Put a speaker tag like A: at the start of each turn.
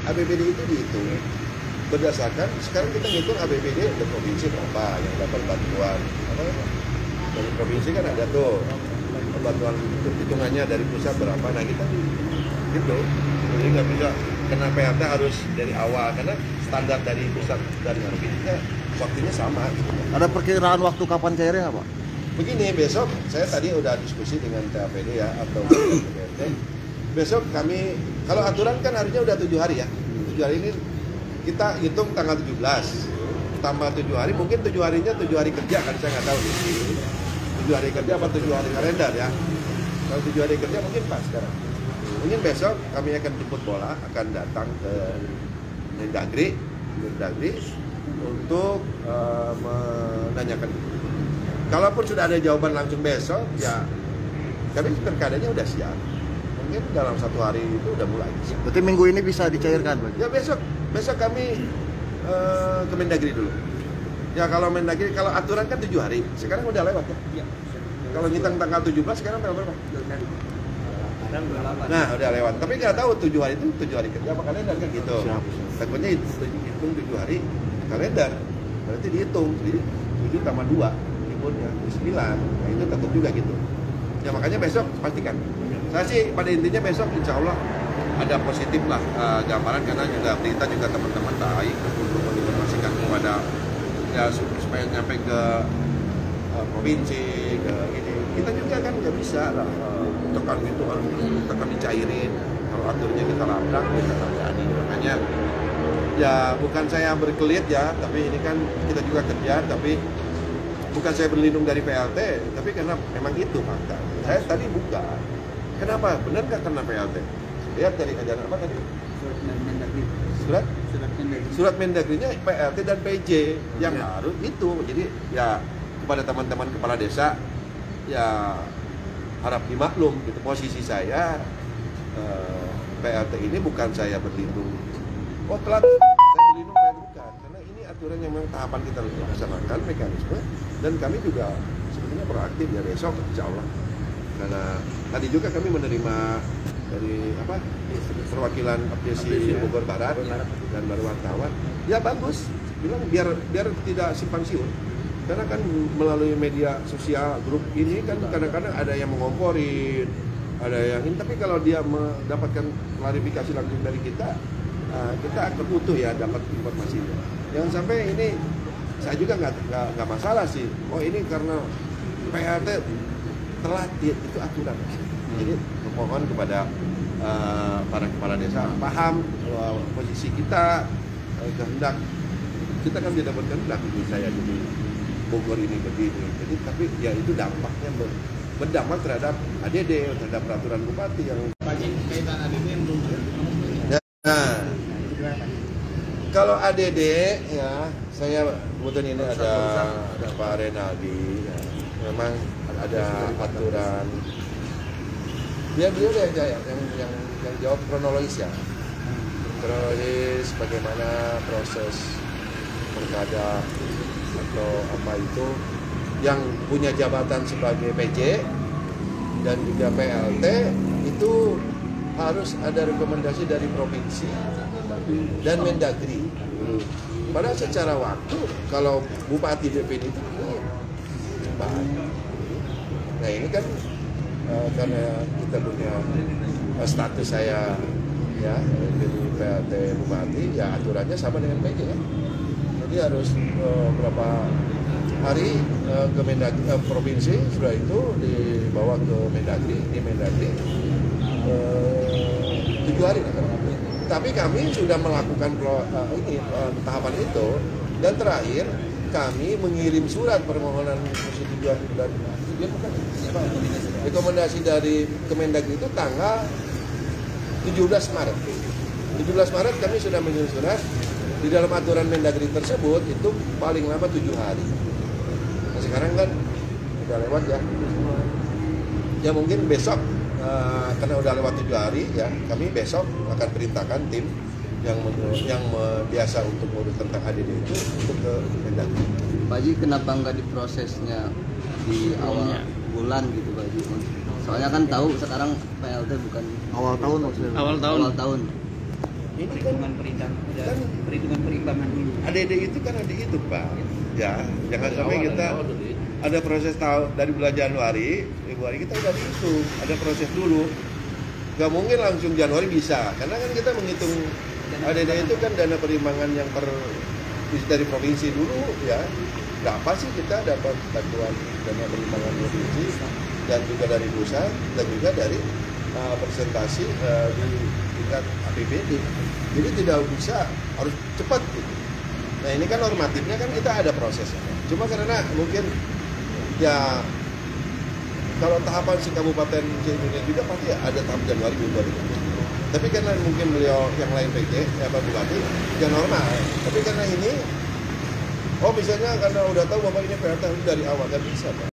A: APBD itu dihitung berdasarkan, sekarang kita ngitung APBD dari provinsi berapa yang dapat bantuan apa, dari provinsi kan ada tuh bantuan hitungannya, dari pusat berapa, nah kita gitu. Jadi nggak bisa kena PLT harus dari awal, karena standar dari pusat dan provinsinya waktunya sama gitu.
B: Ada perkiraan waktu kapan cairnya Pak?
A: Begini, besok saya tadi udah diskusi dengan TAPD ya atau PLT. Besok kami, kalau aturan kan harusnya udah 7 hari ya. 7 hari ini kita hitung tanggal 17 tambah 7 hari, mungkin 7 harinya 7 hari kerja kan, saya nggak tahu nih. 7 hari kerja apa 7 hari kalender ya. Kalau 7 hari kerja mungkin pas sekarang. Mungkin besok kami akan jemput bola, akan datang ke Mendagri untuk menanyakan. Kalaupun sudah ada jawaban langsung besok, ya kami perkadanya udah siap. Mungkin dalam 1 hari itu udah mulai.
B: Berarti minggu ini bisa dicairkan Pak?
A: Ya besok kami ke Mendagri dulu. Ya kalau Mendagri, kalau aturan kan 7 hari, sekarang udah lewat ya. Kalau ngitung tanggal 17, sekarang tanggal berapa? Nah udah lewat, tapi nggak tahu 7 hari itu 7 hari kerja apa kalender kan gitu. Takutnya hitung 7 hari kalender, berarti dihitung, jadi 7 tambah 2 liburnya 9, nah itu takut juga gitu. Ya makanya besok pastikan. Saya sih pada intinya besok insya Allah ada positif lah gambaran, karena juga berita juga teman-teman baik untuk menginformasikan kepada ya supaya nyampe ke provinsi, ke ini. Kita juga kan nggak bisa lah tekan gitu, harus tekan dicairin. Kalau aturnya kita labrak, kita terjadi. Makanya ya bukan saya berkelit ya, tapi ini kan kita juga kerja, tapi bukan saya berlindung dari PLT, tapi karena memang itu fakta. Saya tadi buka. Kenapa? Benar nggak karena PLT? Lihat dari ajaran apa tadi? Surat Mendagrinya PLT dan PJ yang harus itu. Jadi ya kepada teman-teman kepala desa ya harap dimaklum gitu, posisi saya PLT ini bukan saya berlindung. Oh telat, saya berlindung bukan, karena ini aturan yang memang tahapan kita laksanakan mekanisme, dan kami juga sebetulnya proaktif ya besok insya Allah. Karena tadi juga kami menerima dari perwakilan Apdesi Bogor Barat dan baru wartawan, ya bagus, bilang biar tidak simpang siur. Karena kan melalui media sosial grup ini kan kadang-kadang ada yang mengomporin, ada yang ini, tapi kalau dia mendapatkan klarifikasi langsung dari kita, kita akan utuh ya dapat informasinya. Jangan sampai ini, saya juga nggak masalah sih. Oh ini karena PLT telat, itu aturan. Jadi mohon kepada para kepala desa paham posisi kita, kehendak kita kan tidak berkehendak ini saya jadi Bogor ini begini. Jadi tapi ya itu dampaknya berdampak terhadap ADD, terhadap peraturan bupati yang
C: kaitan ADD yang belum.
A: Nah, kalau ADD ya saya kebetulan ini ada Pak Renaldi, ya, memang ada aturan. Beliau yang jawab kronologis ya, kronologis bagaimana proses perkada atau apa itu yang punya jabatan sebagai PJ dan juga PLT itu harus ada rekomendasi dari provinsi dan Mendagri. Padahal secara waktu kalau bupati definitif nah ini kan karena kita punya status saya ya jadi PLT bupati, ya aturannya sama dengan PJ ya. Jadi harus berapa hari ke Mendagri provinsi, sudah itu dibawa ke Mendagri, di Mendagri 7 hari kan. Tapi kami sudah melakukan tahapan itu, dan terakhir kami mengirim surat permohonan persetujuan dan rekomendasi dari Kemendagri itu tanggal 17 Maret. 17 Maret kami sudah mengirim surat. Di dalam aturan Mendagri tersebut itu paling lama 7 hari. Nah, sekarang kan udah lewat ya. Ya mungkin besok karena udah lewat 7 hari ya, kami besok akan perintahkan tim yang biasa untuk ngurus tentang ADD itu untuk ke Mendagri.
D: Pak Haji, kenapa nggak diprosesnya di awal bulan gitu Pak Haji? Soalnya kan tahu sekarang PLT bukan
B: Awal tahun maksudnya?
D: Awal tahun.
A: Ini kan
E: perhitungan perimbangan
A: kan-
E: perhitungan perimbangan dulu.
A: ADD itu kan ada itu Pak. Ya, jangan
C: Dari
A: sampai
C: awal,
A: kita
C: dari awal dulu.
A: ada proses tahu dari bulan Januari, Februari kita udah hitung, ada proses dulu. Gak mungkin langsung Januari bisa, karena kan kita menghitung ADD itu kan dana perimbangan yang dari provinsi dulu ya. Berapa sih kita dapat bantuan dana perimbangan provinsi dan juga dari pusat dan juga dari presentasi di tingkat APBD. Jadi tidak bisa harus cepat gitu. Nah ini kan normatifnya kan kita ada prosesnya. Cuma karena mungkin ya kalau tahapan si kabupaten Cirebon juga pasti ada tahap Januari 2020. Tapi karena mungkin beliau yang lain PJ, Pak Bupati, ya normal. Tapi karena ini, misalnya karena udah tahu Bapak ini PRT harus dari awal, nggak bisa Pak.